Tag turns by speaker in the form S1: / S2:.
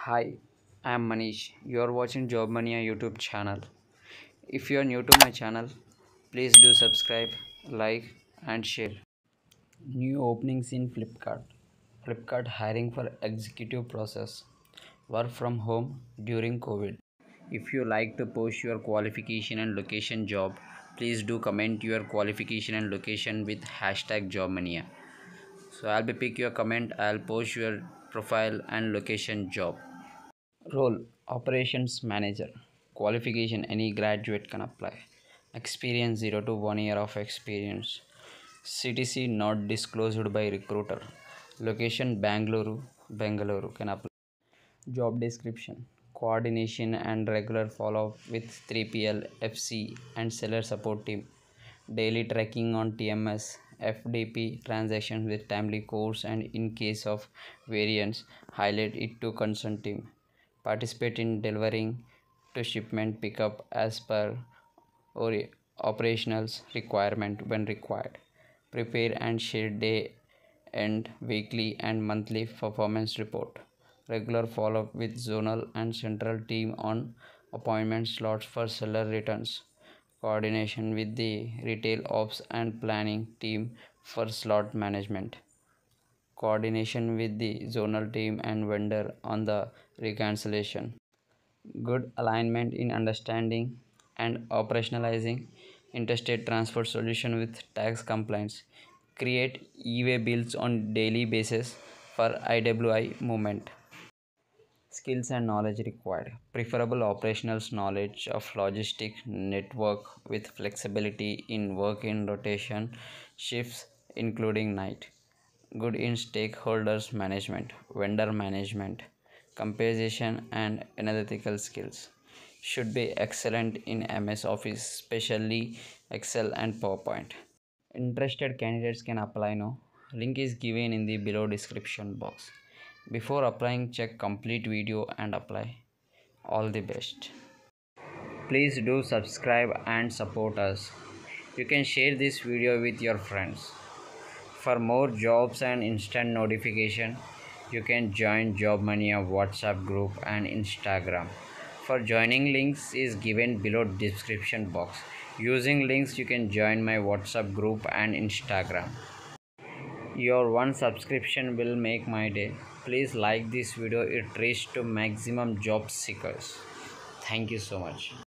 S1: Hi, I am Manish. You are watching Job Mania YouTube channel. If you are new to my channel, please do subscribe, like, and share. New openings in Flipkart. Flipkart hiring for executive process. Work from home during COVID. If you like to post your qualification and location job, please do comment your qualification and location with hashtag JobMania. So I'll be pick your comment. I'll post your profile and location job. Role Operations Manager. Qualification any graduate can apply. Experience 0 to 1 year of experience. CTC not disclosed by recruiter. Location Bangalore can apply. Job description coordination and regular follow up with 3PL, FC, and seller support team. Daily tracking on TMS, FDP transactions with timely course, and in case of variance, highlight it to concern team. Participate in delivering to shipment pickup as per or operationals requirement when required. Prepare and share day end, weekly, and monthly performance report. Regular follow up with zonal and central team on appointment slots for seller returns. Coordination with the retail ops and planning team for slot management. Coordination with the zonal team and vendor on the reconciliation. Good alignment in understanding and operationalizing interstate transport solution with tax compliance. Create e-way bills on daily basis for IWI movement. Skills and knowledge required. Preferable operational knowledge of logistic network with flexibility in work in rotation shifts including night. Good in stakeholders management, vendor management, composition and analytical skills. Should be excellent in MS Office, especially Excel and PowerPoint. Interested candidates can apply now. Link is given in the below description box. Before applying, check complete video and apply. All the best. Please do subscribe and support us. You can share this video with your friends. For more jobs and instant notification, you can join Job Mania WhatsApp group and Instagram. For joining links is given below description box. Using links you can join my WhatsApp group and Instagram. Your one subscription will make my day. Please like this video, it reaches to maximum job seekers. Thank you so much.